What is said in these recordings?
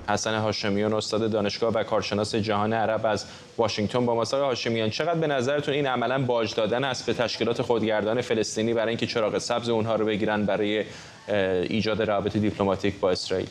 حسن هاشمیان، استاد دانشگاه و کارشناس جهان عرب از واشنگتن با ماست. آقای هاشمیان، چقدر به نظرتون این عملاً باج دادن است به تشکیلات خودگردان فلسطینی برای اینکه چراغ سبز اونها رو بگیرن برای ایجاد روابط دیپلماتیک با اسرائیل؟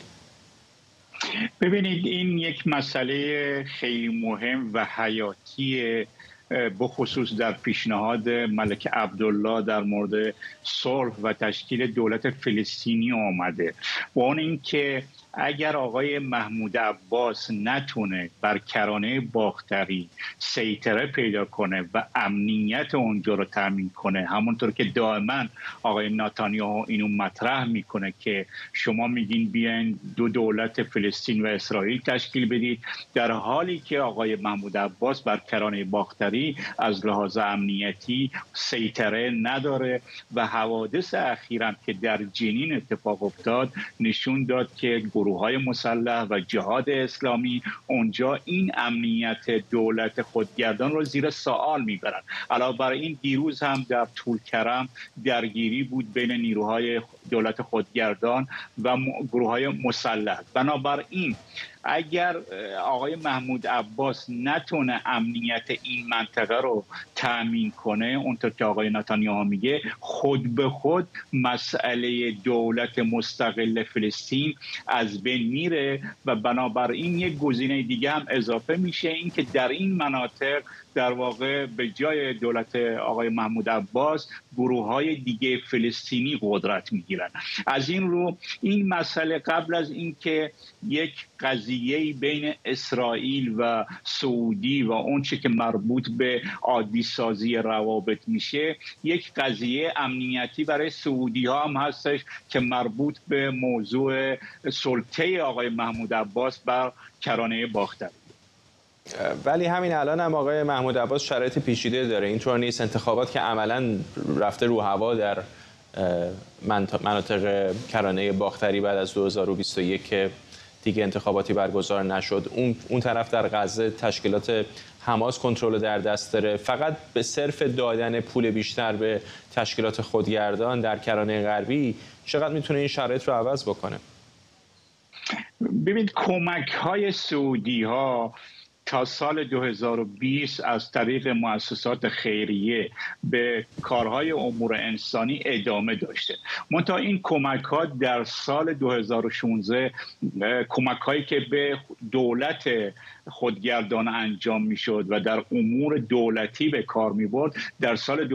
ببینید، این یک مسئله خیلی مهم و حیاتی بخصوص در پیشنهاد ملک عبدالله در مورد صلح و تشکیل دولت فلسطینی آمده، و اون اینکه اگر آقای محمود عباس نتونه بر کرانه باختری سیطره پیدا کنه و امنیت اونجا رو تامین کنه، همونطور که دائما آقای نتانیاهو اینو مطرح میکنه که شما میگین بیاین دو دولت فلسطین و اسرائیل تشکیل بدید، در حالی که آقای محمود عباس بر کرانه باختری از لحاظ امنیتی سیطره نداره و حوادث اخیراً که در جنین اتفاق افتاد نشون داد که گروه‌های مسلح و جهاد اسلامی اونجا این امنیت دولت خودگردان رو زیر سوال میبرن. علاوه بر این دیروز هم در طولکرم درگیری بود بین نیروهای دولت خودگردان و گروه‌های مسلح. بنابراین اگر آقای محمود عباس نتونه امنیت این منطقه رو تأمین کنه، اونطور که آقای نتانیاهو میگه، خود به خود مسئله دولت مستقل فلسطین از بین میره و بنابراین یک گزینه دیگه هم اضافه میشه، اینکه در این مناطق در واقع به جای دولت آقای محمود عباس گروه‌های دیگه فلسطینی قدرت میگیرن. از این رو این مسئله قبل از اینکه یک قضیه بین اسرائیل و سعودی و اون چه که مربوط به عادی سازی روابط میشه، یک قضیه امنیتی برای سعودی ها هم هستش که مربوط به موضوع سلطه آقای محمود عباس بر کرانه باختری. ولی همین الان هم آقای محمود عباس شرایط پیچیده داره، اینطور نیست؟ انتخابات که عملاً رفته رو هوا در مناطق کرانه باختری بعد از 2021 که دیگه انتخاباتی برگزار نشد، اون طرف در غزه تشکیلات حماس کنترل در دست داره. فقط به صرف دادن پول بیشتر به تشکیلات خودگردان در کرانه غربی چقدر میتونه این شرایط رو عوض بکنه؟ ببینید، کمک‌های سعودی‌ها تا سال 2020 از طریق مؤسسات خیریه به کارهای امور انسانی ادامه داشته. منتها این کمک‌ها در سال 2016 کمک‌هایی که به دولت خودگردان انجام میشد و در امور دولتی به کار میبرد، در سال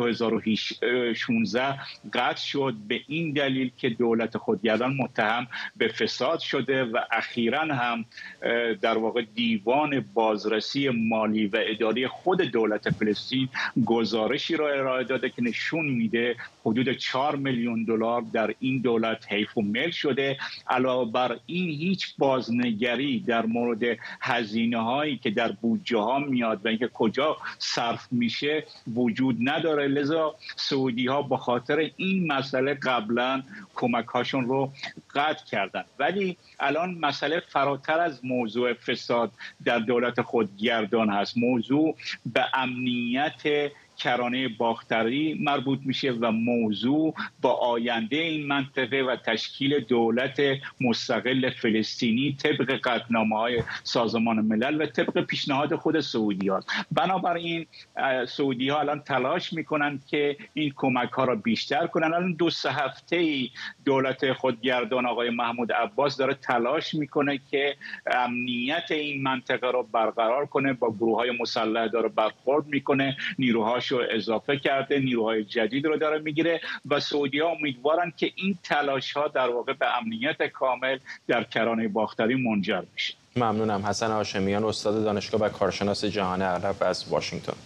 2016 قطع شد، به این دلیل که دولت خودگردان متهم به فساد شده و اخیراً هم در واقع دیوان بازرسی مالی و اداری خود دولت فلسطین گزارشی را ارائه داده که نشون میده حدود 4 میلیون دلار در این دولت حیف و مل شده. علاوه بر این هیچ بازنگری در مورد هزینه هایی که در بودجه ها میاد و اینکه کجا صرف میشه وجود نداره. لذا سعودی ها به خاطر این مسئله قبلا کمک هاشون رو قطع کردن. ولی الان مسئله فراتر از موضوع فساد در دولت خودگردان هست، موضوع به امنیت کرانه باختری مربوط میشه و موضوع با آینده این منطقه و تشکیل دولت مستقل فلسطینی طبق قطعنامه‌های سازمان ملل و طبق پیشنهاد خود سعودی ها. بنابراین سعودی ها الان تلاش میکنن که این کمک ها را بیشتر کنن. الان 2-3 هفته دولت خودگردان آقای محمود عباس داره تلاش میکنه که امنیت این منطقه را برقرار کنه، با گروه های مسلح داره برخورد میکنه، نیروهاش رو اضافه کرده، نیروهای جدید رو داره میگیره و سعودی ها امیدوارن که این تلاش ها در واقع به امنیت کامل در کرانه باختری منجر بشه. ممنونم. حسن هاشمیان، استاد دانشگاه و کارشناس جهان عرب از واشنگتن.